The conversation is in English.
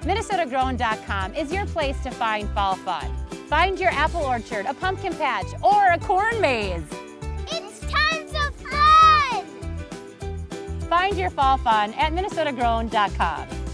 MinnesotaGrown.com is your place to find fall fun. Find your apple orchard, a pumpkin patch, or a corn maze. It's tons of fun! Find your fall fun at MinnesotaGrown.com.